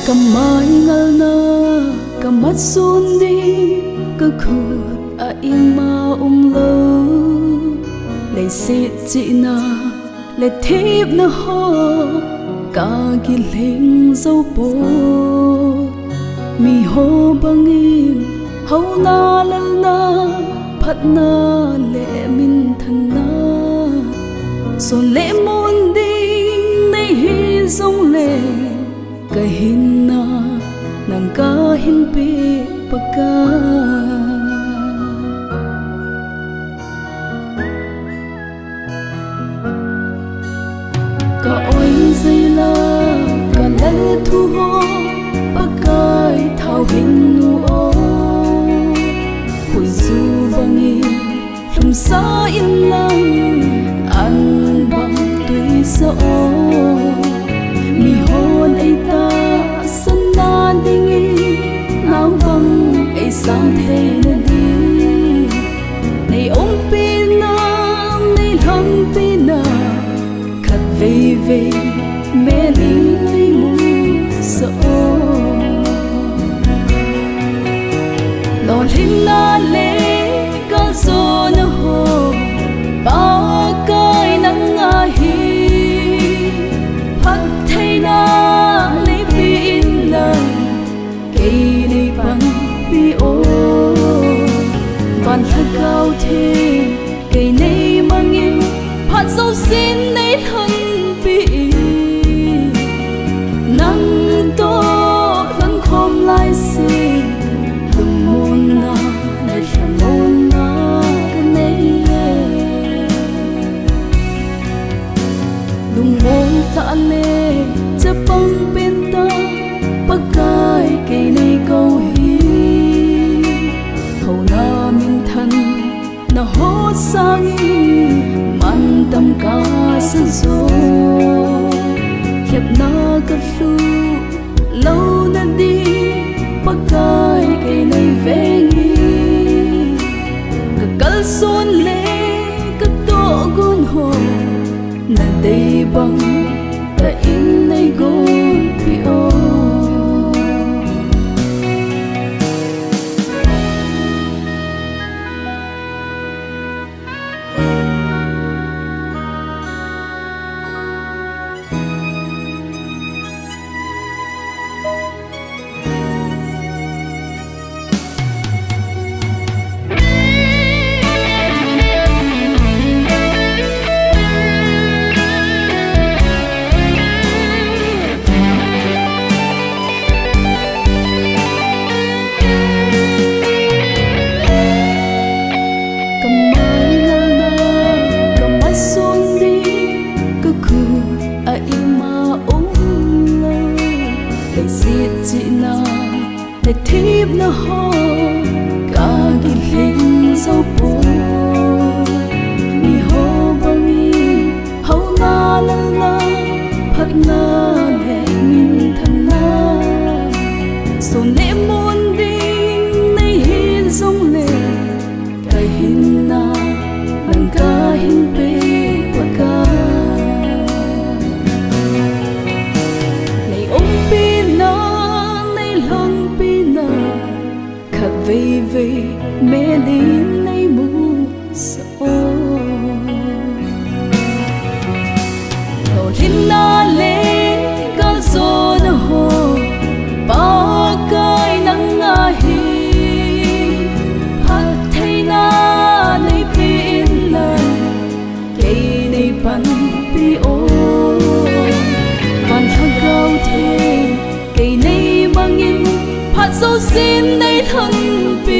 Kamay ngal na kamat sundi kakut a ima lo lay sit chị na lay thiếp na ho cả giling dấu bố mi ho bangin hau na lal na phat na lệ min thân na son lệ môn ding nay hi dòng lệ cái hin na nàng ca hin pi paka cả oi dây la cả lệ thu ho pakai thao hin nu o hồi du vangi lum sa in lang an bang tui sa o mi hôn ai ta san na dingi nao bang ai sang thế na đi này ông pina này lăng pina khát về về mẹ đi lấy mu sợ lo hin na le ca zo na ho ba kai nang a hi phat thai na le pin la cây này bằng bi ô van thật cao thế cây này mang in phat dấu xin này thân bi nắng to vẫn khom lại xin đừng muốn na này chẳng muốn na cái này đừng muốn ta lệ chấp băng bên ta pakai cây này câu hi hầu na minh thân na hót sang man tâm ca sân gió hiệp na cất lu lâu na đi pakai cây này về nghi cả cơn xuân lệ cả tổ gun hồ na đây băng ta in này gun pio để thiếp na ho cả giling dấu bố mi ho bangi hau na la la phat na lệ min thân na son lệ môn ding nay hi dòng lệ cái hin na nàng ca hin pe qua ca này ông pina này lon pina khát về về mẹ đi nay mu sợ lo hin na le ca zo na ho ba kai nang a hi hat thai na nei pin la cây nei pan pi o van thang cao thế cây này mang in phat dấu xin nei thân pi